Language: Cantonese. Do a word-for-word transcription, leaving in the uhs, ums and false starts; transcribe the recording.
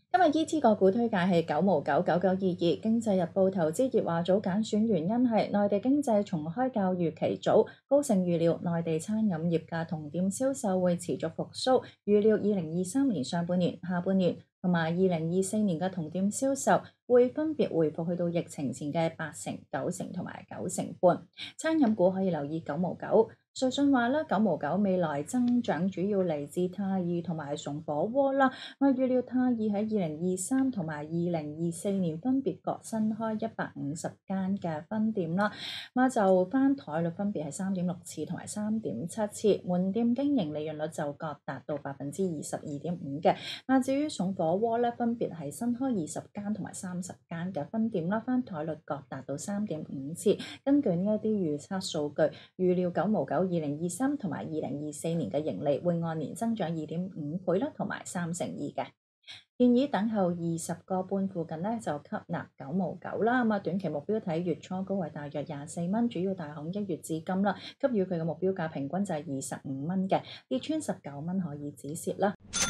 今日 E T 個股推介係九毛九九九二二，經濟日報投資葉華早揀選原因係內地經濟重開較預期早，高盛預料內地餐飲業嘅同店銷售會持續復甦，預料二零二三年上半年、下半年同埋二零二四年嘅同店銷售會分別回復去到疫情前嘅八成、九成同埋九成半。餐飲股可以留意九毛九。瑞信話咧，九毛九未來增長主要嚟自太二同埋崇火鍋啦。我預料太二喺二零二三同埋二零二四年分別各新開一百五十間嘅分店啦。咁就翻台率分別係三點六次同埋三點七次，門店經營利潤率就各達到百分之二十二點五嘅。嗱，至於崇火鍋咧，分別係新開二十間同埋三十間嘅分店啦，翻台率各達到三點五次。根據呢一啲預測數據，預料九毛九二零二三同埋二零二四年嘅盈利會按年增長二點五倍啦，同埋三成二嘅。建議等候二十個半附近呢就吸納九毛九啦。咁啊，短期目標睇月初高位大約廿四蚊，主要大行一月至今啦，給予佢嘅目標價平均就係二十五蚊嘅，跌穿十九蚊可以止蝕啦。